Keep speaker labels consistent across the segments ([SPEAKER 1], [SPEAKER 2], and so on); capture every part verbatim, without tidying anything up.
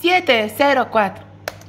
[SPEAKER 1] siete cero cuatro.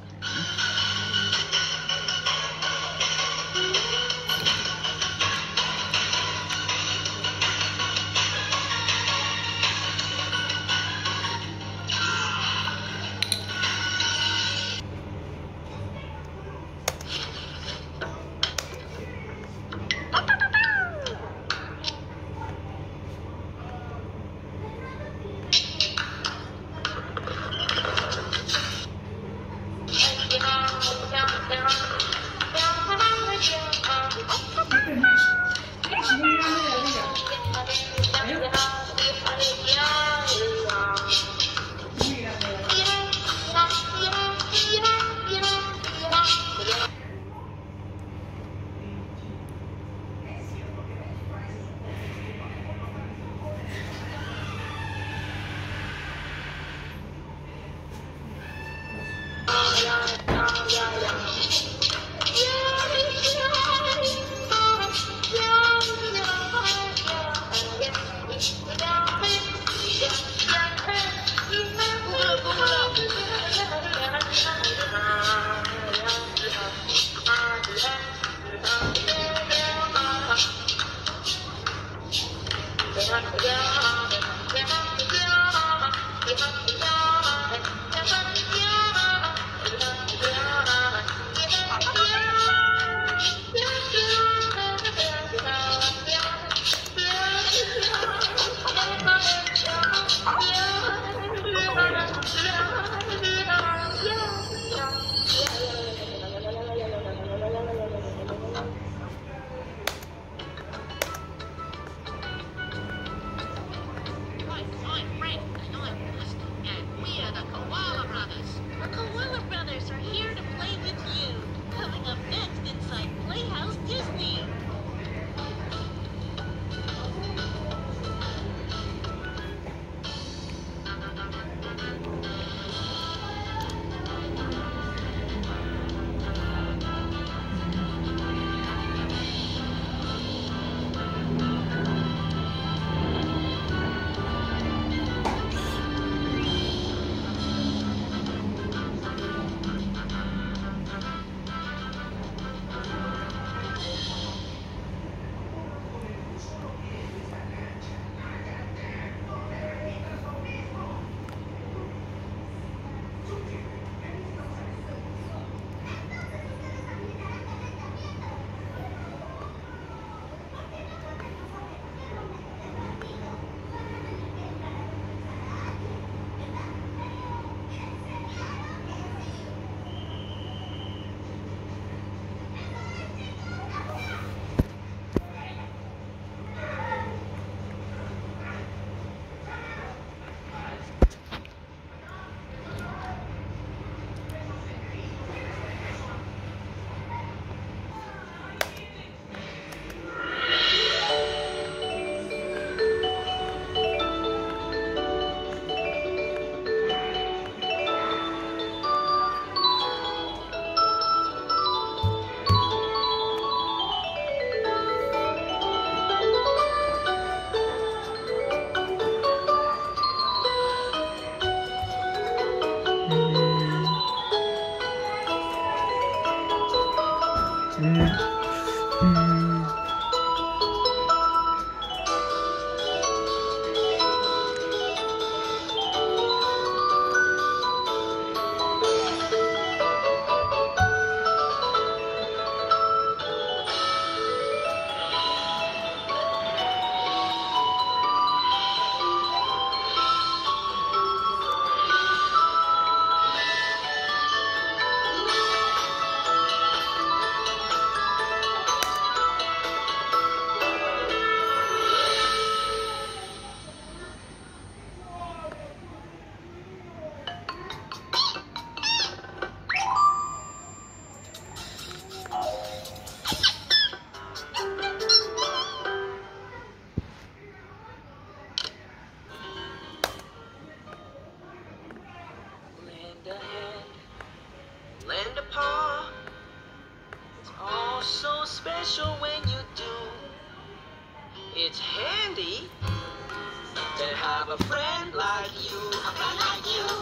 [SPEAKER 2] It's handy to have a friend like you, a friend like you, a friend like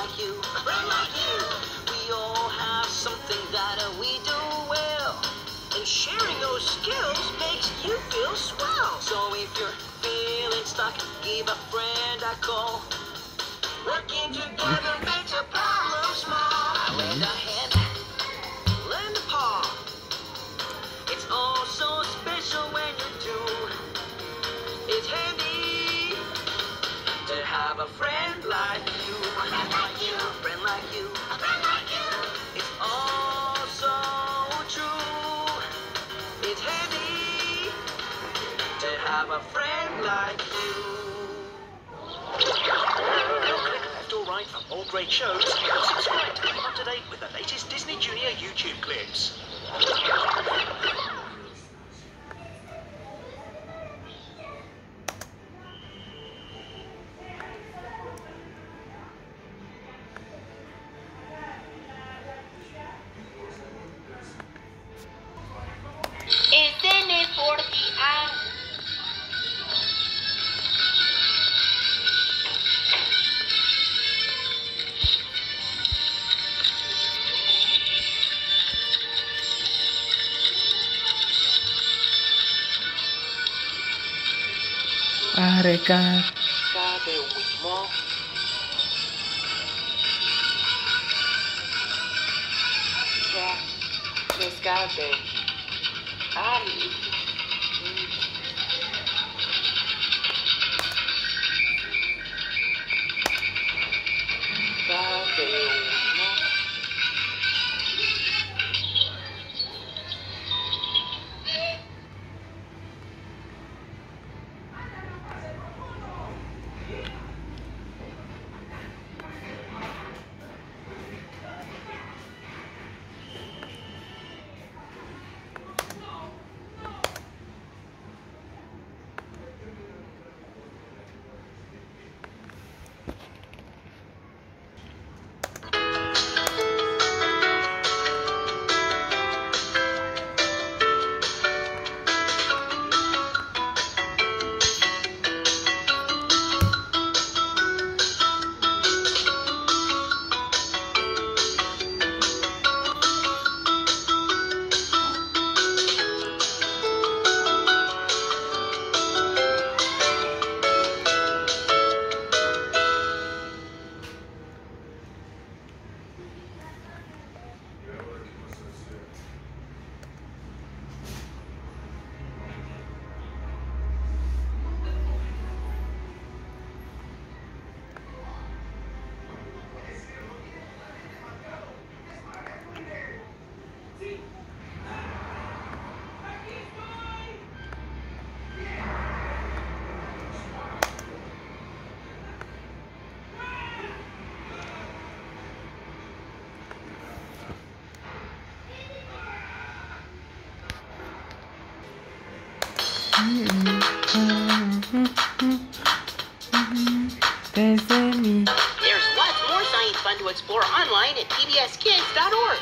[SPEAKER 1] like you, a friend like you. We all have something that uh, we do well, and sharing those skills makes you feel swell. So if you're feeling stuck, give a friend a call. Working together makes a problem small. Lend a hand, lend a paw. It's all so special when you do. It's handy to have a friend like you. A friend like you. A friend like you. A friend like you. It's all so true. It's handy to have a friend like you.
[SPEAKER 2] Left or right for more great shows, subscribe to keep up to date with the latest Disney Junior YouTube clips.
[SPEAKER 3] Escene forty anos.
[SPEAKER 4] Arrecar.
[SPEAKER 3] Sabe o irmão? Já resgatei. Ali. Sabe o irmão?
[SPEAKER 4] Desde mi.
[SPEAKER 1] There's lots more science fun to explore online at P B S kids dot org.